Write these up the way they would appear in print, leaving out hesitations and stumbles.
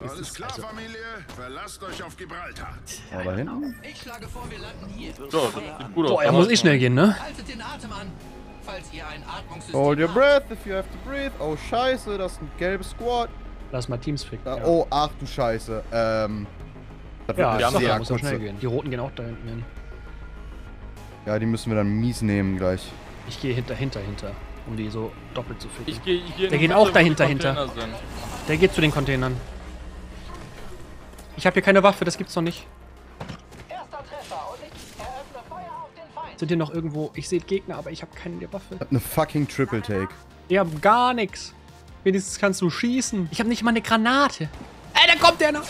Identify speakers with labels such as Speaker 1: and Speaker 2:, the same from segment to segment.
Speaker 1: Alles klar, Familie. Verlasst euch auf Gibraltar.
Speaker 2: Ja, da hinten.
Speaker 3: Ich schlage vor, wir landen hier.
Speaker 4: So, das sieht gut aus.
Speaker 5: Boah, er muss schnell gehen, ne?
Speaker 3: Haltet den Atem an, falls ihr ein Atmungssystem
Speaker 2: Hold your
Speaker 3: habt.
Speaker 2: breath if you have to breathe. Oh, scheiße, das ist ein gelbes Squad.
Speaker 5: Lass mal Teams ficken.
Speaker 2: Da,
Speaker 5: Ja,
Speaker 2: oh, ach du Scheiße. Das wird
Speaker 5: ja,
Speaker 2: eine
Speaker 5: ich sag,
Speaker 2: sehr
Speaker 5: da muss doch
Speaker 2: kurze-
Speaker 5: schnell gehen. Die Roten gehen auch da hinten hin.
Speaker 2: Ja, die müssen wir dann mies nehmen gleich.
Speaker 5: Ich gehe hinter, um die so doppelt zu ficken.
Speaker 4: Ich gehe
Speaker 5: Der
Speaker 4: in
Speaker 5: geht
Speaker 4: die
Speaker 5: auch
Speaker 4: Mitte, wo die
Speaker 5: dahinter,
Speaker 4: Container sind.
Speaker 5: Der geht zu den Containern. Ich habe hier keine Waffe, das gibt's doch nicht.
Speaker 3: Erster Treffer und ich eröffne Feuer auf den Feind.
Speaker 5: Sind hier noch irgendwo... Ich sehe Gegner, aber ich habe keine Waffe.
Speaker 2: Ich hab eine fucking Triple Take.
Speaker 5: Ich hab gar nichts. Wenigstens kannst du schießen. Ich habe nicht mal eine Granate. Ey, da kommt der noch.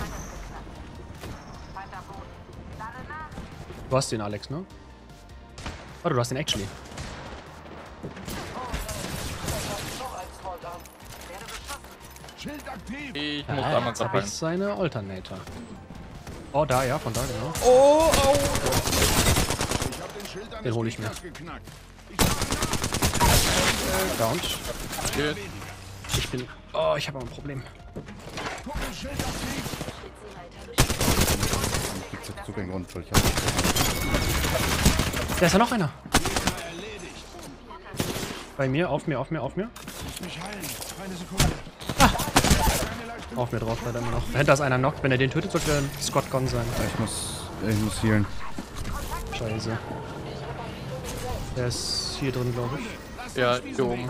Speaker 5: Du hast den, Alex, ne? Warte, du hast den actually.
Speaker 1: Schild aktiv.
Speaker 4: Ich muss
Speaker 5: Ah,
Speaker 4: einmal
Speaker 5: jetzt hab
Speaker 4: gerade
Speaker 5: ich seine Alternator. Oh, da, ja, von da, genau.
Speaker 2: Oh, oh.
Speaker 1: Ich hab den Schild
Speaker 5: Den hol ich mir.
Speaker 1: geknackt.
Speaker 5: Down.
Speaker 4: rein.
Speaker 5: Ich bin... Oh, ich habe aber ein Problem.
Speaker 1: Schild aktiv.
Speaker 2: Gibt's jetzt zu keinen Grund, weil ich hab...
Speaker 5: Da ist ja noch einer. Bei mir, auf mir.
Speaker 1: Lass mich heilen. Eine Sekunde.
Speaker 5: Auf mir drauf, leider immer noch. Dahinter ist einer knockt. Wenn er den tötet, sollte er ein Scott Gon sein.
Speaker 2: Ich muss healen.
Speaker 5: Scheiße. Der ist hier drin, glaube ich.
Speaker 4: Ja, hier oben.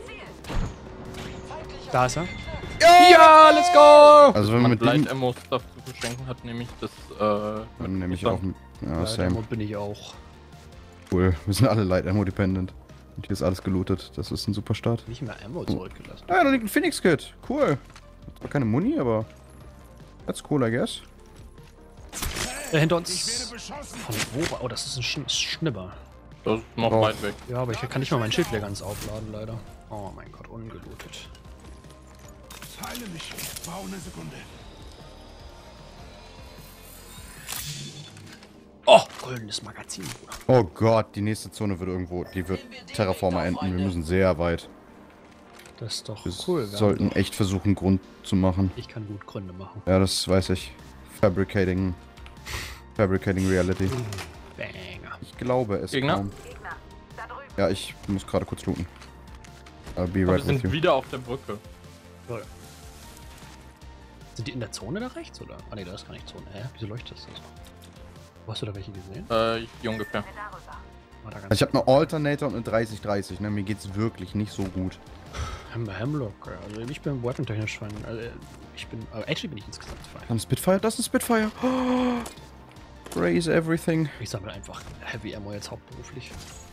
Speaker 5: Da ist er. Ja, let's go!
Speaker 2: Also wenn wir
Speaker 4: Man
Speaker 2: mit
Speaker 4: Light
Speaker 2: dem...
Speaker 4: Ammo Stuff zu verschenken hat, nämlich das,
Speaker 2: Dann nehme ich auch mit... Ja,
Speaker 5: Ja,
Speaker 2: same.
Speaker 5: damit bin ich auch.
Speaker 2: Cool. Wir sind alle Light Ammo dependent. Und hier ist alles gelootet. Das ist ein super Start.
Speaker 5: Nicht mehr Ammo zurückgelassen.
Speaker 2: Ah, da liegt ein Phoenix Kit. Cool. Zwar keine Muni, aber... That's cool, I guess.
Speaker 5: Hinter
Speaker 1: Ich werde
Speaker 5: uns.
Speaker 1: beschossen.
Speaker 5: Von wo? Oh, das ist ein Schnibber.
Speaker 4: das ist noch
Speaker 2: Oh.
Speaker 4: weit weg.
Speaker 5: Ja, aber ich kann nicht mal mein Schild mehr ganz aufladen, leider. Oh mein Gott, ungelootet.
Speaker 1: Heile mich. Brauche eine Sekunde.
Speaker 5: Oh, goldenes Magazin, Bruder.
Speaker 2: Oh Gott, die nächste Zone wird irgendwo... Die wird Terraformer enden. Wir müssen sehr weit.
Speaker 5: Das ist doch
Speaker 2: Wir
Speaker 5: cool.
Speaker 2: sollten echt versuchen, Grund zu machen.
Speaker 5: Ich kann gut Gründe machen.
Speaker 2: Ja, das weiß ich. Fabricating Reality.
Speaker 5: Banger.
Speaker 2: Ich glaube es
Speaker 4: Gegner?
Speaker 2: kaum. Ja, ich muss gerade kurz looten. I'll be
Speaker 4: Wir
Speaker 2: right with
Speaker 4: sind
Speaker 2: you.
Speaker 4: wieder auf der Brücke.
Speaker 5: Toll. Sind die in der Zone da rechts, oder? Ah ne, da ist gar nicht Zone. Hä? Wieso leuchtet das so? Wo hast du da welche gesehen?
Speaker 4: Hier ungefähr.
Speaker 5: War da
Speaker 2: Also
Speaker 5: ganz
Speaker 2: ich habe eine Alternator und eine 30-30, ne? Mir geht's wirklich nicht so gut.
Speaker 5: Hemlock. Also ich bin weapon-technisch fein. Also ich bin... Aber actually bin ich insgesamt fein.
Speaker 2: Ein Spitfire? Das ist ein Spitfire! Oh, raise everything.
Speaker 5: Ich sammle einfach Heavy Ammo jetzt hauptberuflich.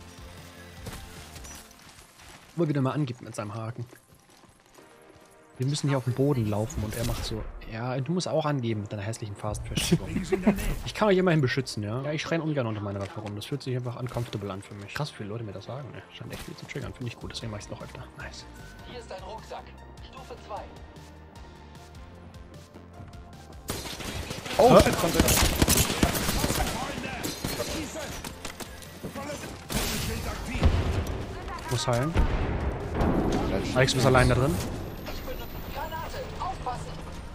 Speaker 5: Wo er wieder mal angibt mit seinem Haken. Wir müssen hier auf dem Boden laufen und er macht so... Ja, du musst auch angeben mit deiner hässlichen Fast-Verschiebung. Ich kann euch immerhin beschützen, ja? Ja, ich schreie ungern unter meiner Waffe rum. Das fühlt sich einfach uncomfortable an für mich. Krass, wie viele Leute mir das sagen. Ne? Scheint echt viel zu triggern. Finde ich gut, deswegen mache ich es noch öfter. Nice.
Speaker 3: Hier ist ein Rucksack. Stufe 2.
Speaker 2: Oh, shit, kommt der.
Speaker 5: Muss heilen. Alex, du bist allein da drin.
Speaker 3: Granate, aufpassen.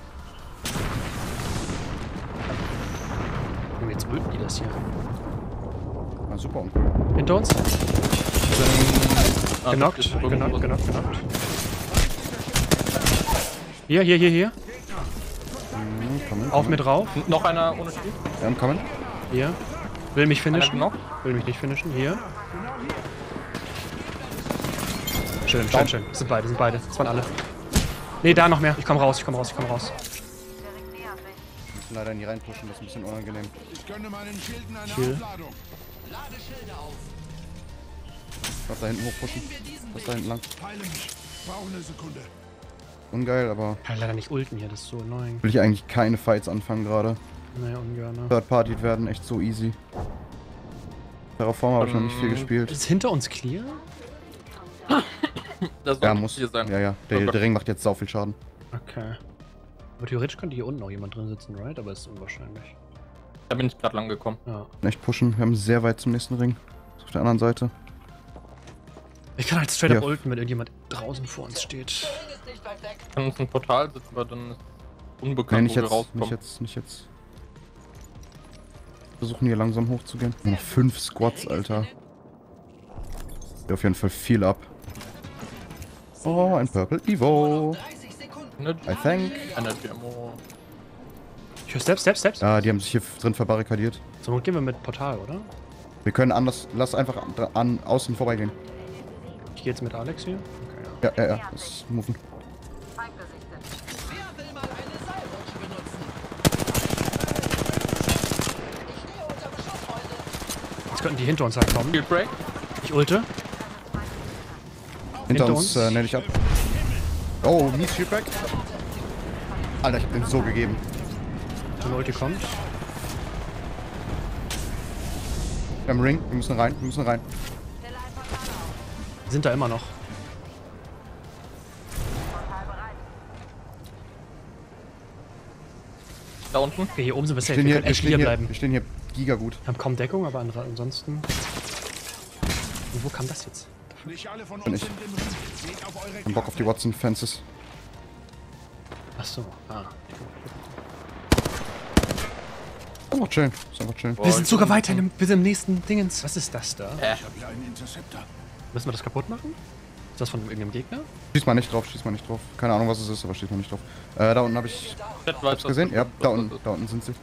Speaker 5: Junge, jetzt wüten die das hier.
Speaker 2: Ah, super uncool.
Speaker 5: Hinter uns.
Speaker 4: Ah,
Speaker 5: Genockt.
Speaker 4: das ist irgendwo-
Speaker 5: Genockt. Hier. Auf mir drauf.
Speaker 4: Noch einer ohne Spiel?
Speaker 2: Ja, I'm coming.
Speaker 5: Hier. Will mich
Speaker 4: Einer
Speaker 5: finishen.
Speaker 4: noch?
Speaker 5: Will mich nicht finishen. Hier. Schön. Das sind beide. Das waren alle. Nee, da noch mehr. Ich komm raus.
Speaker 2: Wir müssen leider nie reinpushen, das ist ein bisschen unangenehm.
Speaker 1: Ich gönne meinen Schilden eine
Speaker 5: Chill.
Speaker 1: Aufladung.
Speaker 3: Lade Schilde auf.
Speaker 2: Ich darf da hinten hochpushen. Das da hinten lang.
Speaker 1: Heile mich. Brauche eine Sekunde.
Speaker 2: Ungeil, aber
Speaker 5: Ich kann leider nicht ulten hier. Das ist so annoying.
Speaker 2: will ich eigentlich keine Fights anfangen gerade.
Speaker 5: Naja, ungern.
Speaker 2: Third Party werden echt so easy. Terraform habe ich noch nicht viel gespielt.
Speaker 5: Ist hinter uns clear?
Speaker 4: Das
Speaker 2: Ja,
Speaker 4: soll
Speaker 2: muss.
Speaker 4: hier sein.
Speaker 2: Ja. Der Ring macht jetzt sau viel Schaden.
Speaker 5: Okay. Aber theoretisch könnte hier unten auch jemand drin sitzen, right? Aber ist unwahrscheinlich.
Speaker 4: Da bin ich gerade lang gekommen.
Speaker 5: Ja.
Speaker 2: Echt pushen. Wir haben sehr weit zum nächsten Ring. Ist auf der anderen Seite.
Speaker 5: Ich kann halt straight up
Speaker 2: Ja.
Speaker 5: ulten, wenn irgendjemand draußen vor uns steht.
Speaker 3: Ring ist nicht weit weg.
Speaker 4: Kann uns ein Portal sitzen, aber dann ist unbekannt,
Speaker 2: nicht
Speaker 4: wo wir
Speaker 2: jetzt,
Speaker 4: rauskommen.
Speaker 2: nicht jetzt. Versuchen hier langsam hochzugehen. Nur noch 5 Squads, Alter. Geht auf jeden Fall viel ab. Oh, ein Purple Evo. I think.
Speaker 4: Energy Ammo.
Speaker 5: Ich höre Steps.
Speaker 2: Ja, die haben sich hier drin verbarrikadiert.
Speaker 5: So, gehen wir mit Portal, oder?
Speaker 2: Wir können anders, lass einfach an außen vorbeigehen.
Speaker 5: Ich gehe jetzt mit Alex hier. Okay, ja.
Speaker 2: Ja, das moven.
Speaker 3: Wer will mal eine Seilrutsche benutzen? Ich stehe unter Beschuss, Freunde.
Speaker 5: Jetzt könnten die hinter uns halt kommen.
Speaker 4: Field Break.
Speaker 5: Ich ulte.
Speaker 2: Hinter
Speaker 5: Hinter
Speaker 2: uns,
Speaker 5: uns.
Speaker 2: nenne ich ab. Oh, mies Shipwreck. Alter, ich hab den so gegeben.
Speaker 5: Die Ulti kommt.
Speaker 2: Wir haben Ring, wir müssen rein.
Speaker 5: Die sind da immer noch.
Speaker 4: Da unten.
Speaker 5: Okay, hier oben sind wir safe.
Speaker 2: Wir
Speaker 5: Wir können echt hier bleiben.
Speaker 2: wir stehen hier giga gut.
Speaker 5: Wir haben kaum Deckung, aber ansonsten... Und wo kam das jetzt?
Speaker 1: Nicht alle von
Speaker 2: Bin
Speaker 1: uns
Speaker 2: ich.
Speaker 1: sind im Ring. Geht auf eure
Speaker 2: Ich hab Bock auf die Watson Fences.
Speaker 5: Achso, ah.
Speaker 2: Ist einfach chillen, ist einfach chillen.
Speaker 5: Wir sind sogar weiter wir sind im nächsten Dingens. Was ist das da?
Speaker 1: Ich habe hier einen Interceptor.
Speaker 5: Müssen wir das kaputt machen? Ist das von irgendeinem Gegner?
Speaker 2: Schieß mal nicht drauf. Keine Ahnung, was es ist, aber schieß mal nicht drauf. Da unten habe ich
Speaker 4: Chat weiß,
Speaker 2: gesehen. Ja,
Speaker 4: was
Speaker 2: da
Speaker 4: das ist.
Speaker 2: unten sind sie.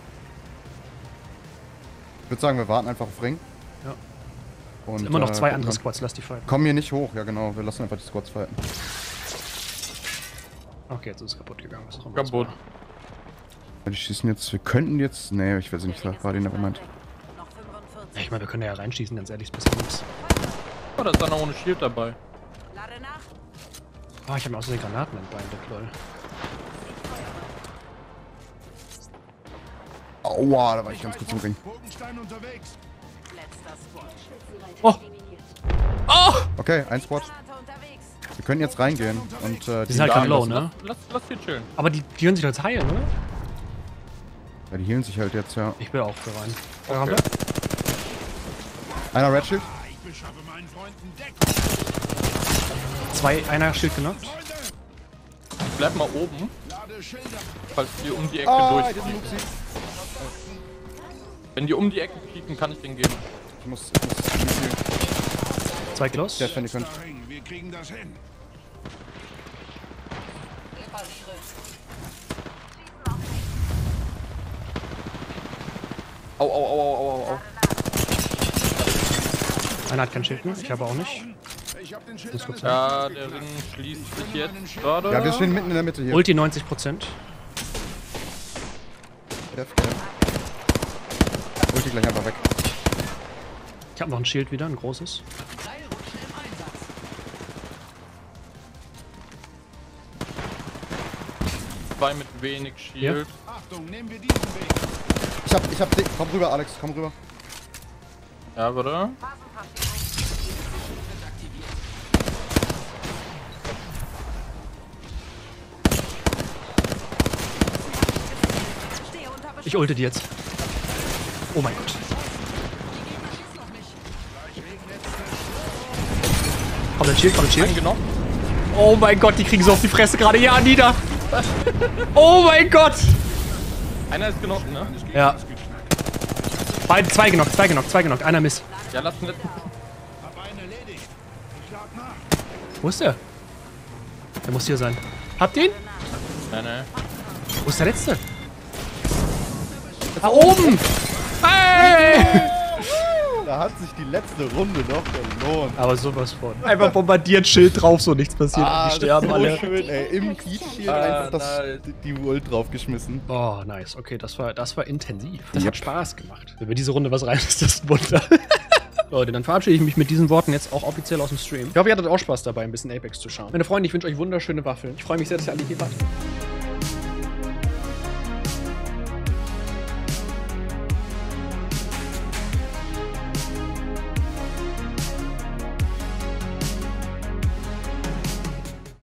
Speaker 2: Ich würde sagen, wir warten einfach auf Ring.
Speaker 5: Ja.
Speaker 2: Und,
Speaker 5: Immer noch 2
Speaker 2: gucken
Speaker 5: andere
Speaker 2: dann.
Speaker 5: Squads, lass die fighten.
Speaker 2: Kommen hier nicht hoch, ja genau, wir lassen einfach die Squads fighten.
Speaker 5: Okay, jetzt ist es kaputt gegangen. Was auch immer das
Speaker 4: Kaputt.
Speaker 5: war.
Speaker 2: Die schießen jetzt, wir könnten jetzt, nee, ich weiß nicht, war die Moment.
Speaker 5: Ja, ich meine, wir können ja reinschießen, ganz ehrlich, ist besser nichts.
Speaker 4: Oh, da ist einer ohne Shield dabei.
Speaker 5: Ah, ich habe mir auch so eine Granaten entbeindet, lol.
Speaker 2: Aua, da war ich ganz kurz im Ring.
Speaker 1: Bogenstein unterwegs.
Speaker 5: Oh! Oh!
Speaker 2: Okay, ein Squad. Wir können jetzt reingehen und
Speaker 5: Die sind halt gerade low,
Speaker 4: lass,
Speaker 5: ne?
Speaker 4: lass hier chillen.
Speaker 5: Aber die können sich doch jetzt heilen, oder?
Speaker 2: ja, die healen sich halt jetzt, ja.
Speaker 5: Ich will auch für rein. Da haben
Speaker 4: Okay.
Speaker 5: wir.
Speaker 2: Einer Red Shield.
Speaker 1: Ich beschaffe meinen Freunden Deckung.
Speaker 5: Einer Schild genockt.
Speaker 4: Ich bleib mal oben,
Speaker 1: Lade Schilder.
Speaker 4: falls die um die Ecke
Speaker 2: Ah, ich
Speaker 4: durchziehen.
Speaker 2: Luxi.
Speaker 4: Wenn die um die Ecke pieken, kann ich den geben.
Speaker 2: Ich muss healen.
Speaker 5: 2 Kilos.
Speaker 2: Der wenn ihr könnt.
Speaker 1: Ring. Wir kriegen das hin.
Speaker 4: Au, au, au, au, au, au.
Speaker 5: Einer hat kein Schild mehr, ich habe auch nicht.
Speaker 1: Ich habe den Schild
Speaker 5: Muss kurz
Speaker 4: Ja, der Ring schließt sich jetzt gerade.
Speaker 2: Ja, wir stehen mitten in der Mitte hier.
Speaker 5: Ulti 90%.
Speaker 2: Ulti gleich einfach weg.
Speaker 5: Ich habe noch ein Schild wieder, ein großes.
Speaker 4: Zwei mit wenig Shield.
Speaker 1: Achtung, nehmen wir diesen Weg.
Speaker 2: Ich hab komm rüber, Alex, komm rüber.
Speaker 4: Ja, warte.
Speaker 5: Ich ulte die jetzt. Oh mein Gott. Kommt ein Schild.
Speaker 4: Eingenommen.
Speaker 5: Oh mein Gott, die kriegen so auf die Fresse gerade. Ja, nieder. Oh mein Gott.
Speaker 4: Einer ist genockt, ne?
Speaker 5: Ja. Zwei genockt. Einer miss.
Speaker 4: Ja, lass den letzten.
Speaker 1: Hab einen erledigt. Ich schlag nach.
Speaker 5: Wo ist der? Der muss hier sein. Habt ihr ihn?
Speaker 4: Nee.
Speaker 5: Wo ist der letzte? Da oben! Hey!
Speaker 2: Da hat sich die letzte Runde noch verloren.
Speaker 5: Aber sowas von. Einfach bombardiert, Schild drauf, so nichts passiert. Die sterben
Speaker 2: so
Speaker 5: alle.
Speaker 2: schön, ey. Im Heat Shield einfach die Ult draufgeschmissen.
Speaker 5: Oh, nice. Okay, das war intensiv. Das
Speaker 2: Yep.
Speaker 5: hat Spaß gemacht. Wenn wir diese Runde was rein ist, das ein Wunder. Leute, dann verabschiede ich mich mit diesen Worten jetzt auch offiziell aus dem Stream. Ich hoffe, ihr hattet auch Spaß dabei, ein bisschen Apex zu schauen. Meine Freunde, ich wünsche euch wunderschöne Waffeln. Ich freue mich sehr, dass ihr alle hier wart.